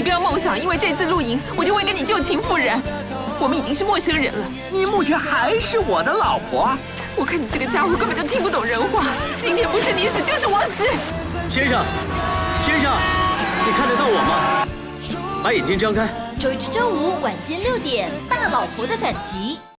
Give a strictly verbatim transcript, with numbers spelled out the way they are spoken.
你不要梦想，因为这次露营，我就会跟你旧情复燃。我们已经是陌生人了。 你目前还是我的老婆。 我看你这个家伙根本就听不懂人话。今天不是你死，就是我死。 先生，先生，你看得到我吗？把眼睛张开。 周一至周五晚间六点，《大老婆的反击》。